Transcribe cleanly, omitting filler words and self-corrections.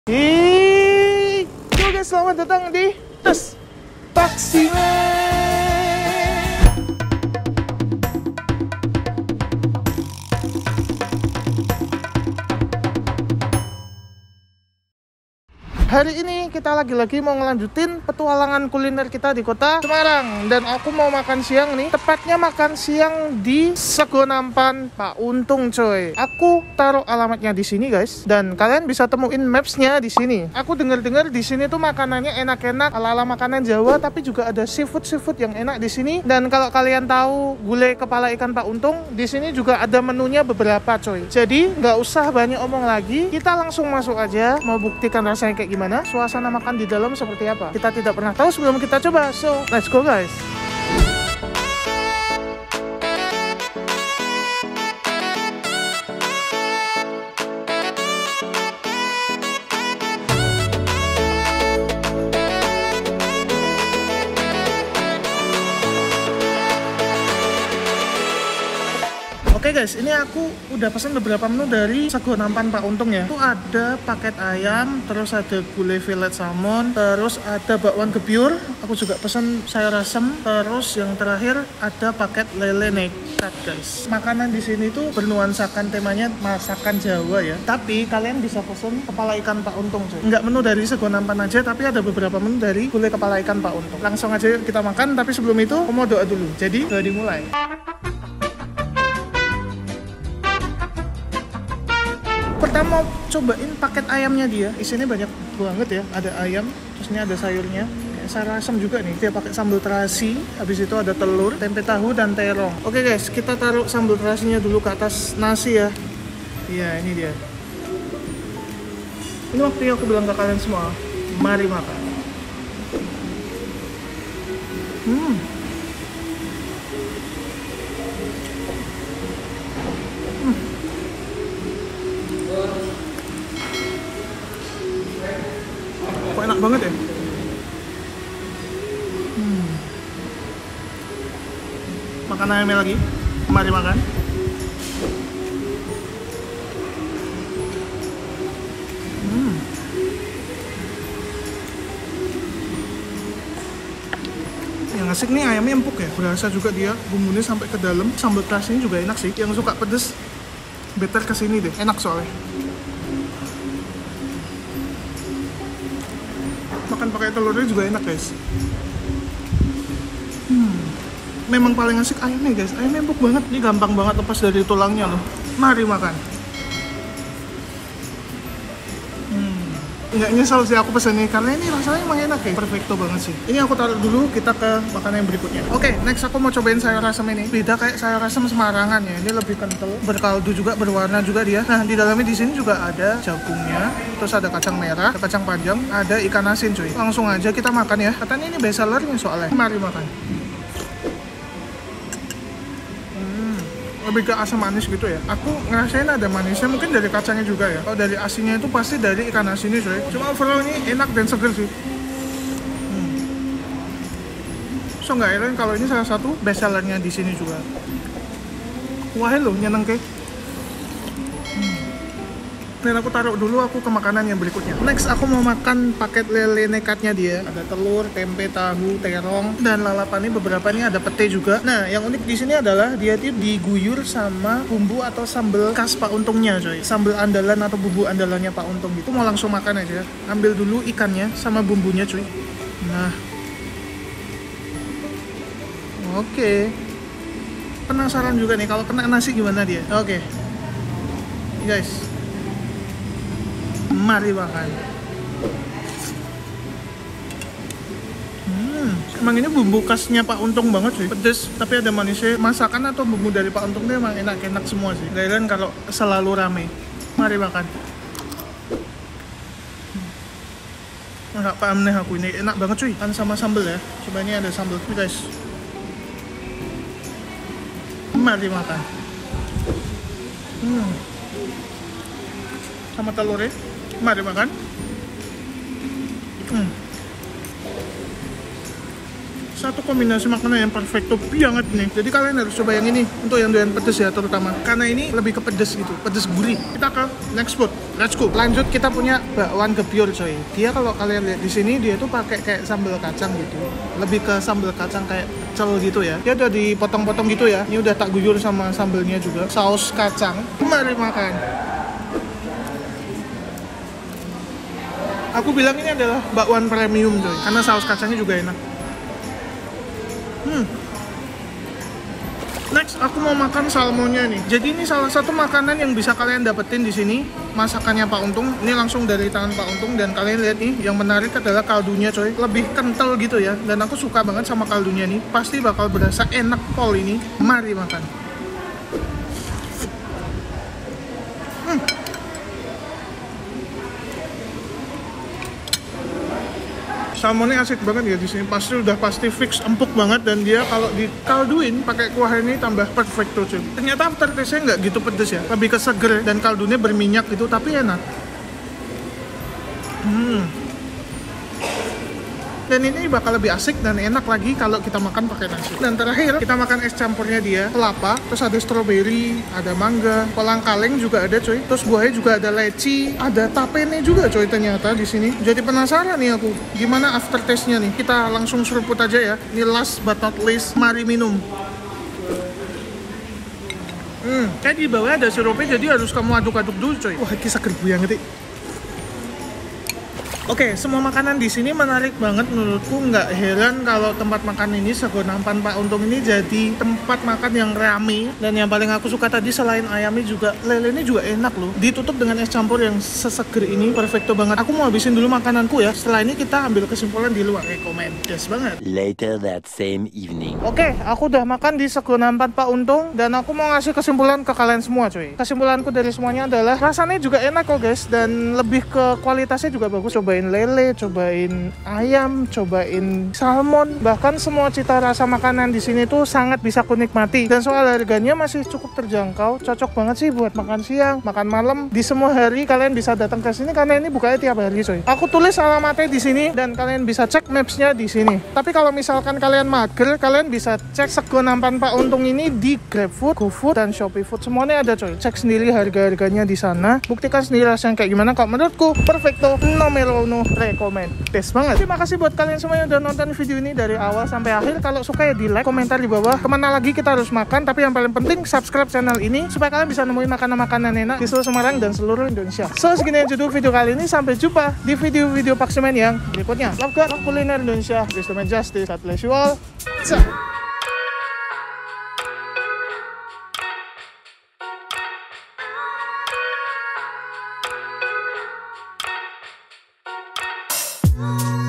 Yo guys, selamat datang di Tes Taksimen. Hari ini kita lagi-lagi mau ngelanjutin petualangan kuliner kita di kota Semarang. Dan aku mau makan siang nih, tepatnya makan siang di Sego Nampan Pak Untung coy. Aku taruh alamatnya di sini guys, dan kalian bisa temuin mapsnya di sini. Aku dengar-dengar di sini tuh makanannya enak-enak, ala-ala makanan Jawa, tapi juga ada seafood yang enak di sini. Dan kalau kalian tahu gulai kepala ikan Pak Untung, di sini juga ada menunya beberapa coy. Jadi nggak usah banyak omong lagi, kita langsung masuk aja, mau buktikan rasanya kayak gimana. Suasana makan di dalam seperti apa, kita tidak pernah tahu sebelum kita coba. So let's go guys. Oke guys, ini aku udah pesan beberapa menu dari Sego Nampan Pak Untung ya. Itu ada paket ayam, terus ada gulai fillet salmon, terus ada bakwan gebyur. Aku juga pesan sayur asem, terus yang terakhir ada paket lele nekat guys. Makanan di sini tuh bernuansakan temanya masakan Jawa ya. Tapi kalian bisa pesan kepala ikan Pak Untung coy. Nggak menu dari Sego Nampan aja, tapi ada beberapa menu dari gulai kepala ikan Pak Untung. Langsung aja kita makan, tapi sebelum itu aku mau doa dulu. Jadi udah dimulai. Pertama cobain paket ayamnya dia. Isinya banyak banget ya. Ada ayam, terus ini ada sayurnya. Kayak sayur asam juga nih. Dia pakai sambal terasi. Habis itu ada telur, tempe tahu dan terong. Oke guys, kita taruh sambal terasinya dulu ke atas nasi ya. Iya, ini dia. Ini waktunya aku bilang ke kalian semua, mari makan. Kok enak banget ya? Makan ayamnya lagi. Mari makan. Yang asik nih ayamnya empuk ya. Berasa juga dia bumbunya sampai ke dalam. Sambal terasinya juga enak sih. Yang suka pedes better kesini deh. Enak soalnya. Makan pakai telurnya juga enak guys. Memang paling asik ayamnya guys. Ayamnya empuk banget. Ini gampang banget lepas dari tulangnya loh. Mari makan. Nggak nyesel sih aku pesen ini, karena ini rasanya emang enak ya. Perfecto banget sih. Ini aku taruh dulu, kita ke makanan yang berikutnya. Oke, next aku mau cobain sayur asem ini. Beda kayak sayur asem Semarangan ya. Ini lebih kental, berkaldu juga, berwarna juga dia. Nah, di dalamnya di sini juga ada jagungnya, terus ada kacang merah, ada kacang panjang, ada ikan asin cuy. Langsung aja kita makan ya. Katanya ini best sellernya soalnya. Mari makan. Lebih ke asam manis gitu ya. Aku ngerasain ada manisnya, mungkin dari kacangnya juga ya. Kalau dari asinnya itu pasti dari ikan asinnya coy. Cuma overall ini enak dan seger sih. So nggak heran kalau ini salah satu best sellernya di sini juga. Wah lo nyeneng ke. Dan aku taruh dulu, aku ke makanan yang berikutnya. Next aku mau makan paket lele nekatnya dia. Ada telur, tempe, tahu, terong, dan lalapannya beberapa nih ada pete juga. Nah, yang unik di sini adalah dia tuh diguyur sama bumbu atau sambal khas Pak Untungnya coy. Sambal andalan atau bumbu andalannya Pak Untung gitu. Mau langsung makan aja. Ambil dulu ikannya sama bumbunya cuy. Nah. Oke. Penasaran juga nih kalau kena nasi gimana dia. Oke. Guys. Mari makan. Emang ini bumbu khasnya Pak Untung banget sih. Pedes, tapi ada manisnya. Masakan atau bumbu dari Pak Untung dia emang enak-enak semua sih. Gak kalau selalu rame. Mari makan. Nggak paham nih aku, ini enak banget cuy. Kan sama sambal ya. Coba ini ada sambal nih guys. Mari makan. Sama telurnya. Mari makan. satu kombinasi makanan yang perfecto banget nih. Jadi kalian harus coba yang ini untuk yang doyan pedes ya terutama. Karena ini lebih ke pedes gitu, pedes gurih. Kita ke next food. Let's go. Lanjut kita punya bakwan gebyur coy. Dia kalau kalian lihat di sini dia tuh pakai kayak sambal kacang gitu. Lebih ke sambal kacang kayak pecel gitu ya. Dia udah dipotong-potong gitu ya. Ini udah tak guyur sama sambalnya juga. Saus kacang. Mari makan. Aku bilang ini adalah bakwan premium coy, karena saus kacangnya juga enak. Next, aku mau makan salmonnya nih. Jadi ini salah satu makanan yang bisa kalian dapetin di sini. Masakannya Pak Untung. Ini langsung dari tangan Pak Untung dan kalian lihat nih, yang menarik adalah kaldunya coy. Lebih kental gitu ya. Dan aku suka banget sama kaldunya nih. Pasti bakal berasa enak pol ini. Mari makan. Salmonnya asik banget ya di sini. Pasti fix empuk banget dan dia kalau dikalduin pakai kuah ini tambah perfecto cuy. Ternyata aftertaste-nya nggak gitu pedes ya, lebih ke seger dan kaldunya berminyak gitu tapi enak. Dan ini bakal lebih asik dan enak lagi kalau kita makan pakai nasi. Dan terakhir kita makan es campurnya dia, kelapa, terus ada stroberi, ada mangga, kolang kaleng juga ada coy. Terus buahnya juga ada leci, ada tapene juga coy ternyata di sini. Jadi penasaran nih aku, gimana aftertaste-nya nih? Kita langsung seruput aja ya. Ini last but not least, mari minum. Kayak di bawah ada sirupnya jadi harus kamu aduk-aduk dulu coy. Wah, ini seger banget nih. Oke, semua makanan di sini menarik banget menurutku. Nggak heran kalau tempat makan ini Sego Nampan Pak Untung ini jadi tempat makan yang rame. Dan yang paling aku suka tadi selain ayamnya juga lelenya juga enak loh. Ditutup dengan es campur yang seseger ini, perfecto banget. Aku mau habisin dulu makananku ya. Setelah ini kita ambil kesimpulan di luar. Rekomen, yes banget. Later that same evening. Oke, aku udah makan di Sego Nampan Pak Untung dan aku mau ngasih kesimpulan ke kalian semua cuy. Kesimpulanku dari semuanya adalah rasanya juga enak kok guys dan lebih ke kualitasnya juga bagus. Cobain lele, cobain ayam, cobain salmon, bahkan semua cita rasa makanan di sini tuh sangat bisa ku nikmati. Dan soal harganya masih cukup terjangkau, cocok banget sih buat makan siang, makan malam. Di semua hari kalian bisa datang ke sini karena ini bukanya tiap hari coy. Aku tulis alamatnya di sini dan kalian bisa cek maps-nya di sini. Tapi kalau misalkan kalian mager, kalian bisa cek Sego Nampan Pak Untung ini di GrabFood, GoFood, dan ShopeeFood. Semuanya ada coy. Cek sendiri harga-harganya di sana. Buktikan sendiri rasanya kayak gimana. Kalau menurutku perfecto, nomor uno, rekomend. Tes banget. Terima kasih buat kalian semua yang udah nonton video ini dari awal sampai akhir. Kalau suka ya di like, komentar di bawah. Kemana lagi kita harus makan. Tapi yang paling penting subscribe channel ini supaya kalian bisa nemuin makanan-makanan enak di seluruh Semarang dan seluruh Indonesia. So segini aja dulu video kali ini. Sampai jumpa di video-video Paksimen yang berikutnya. Love God, love kuliner Indonesia. Wisdom and justice. God bless you all. Ciao.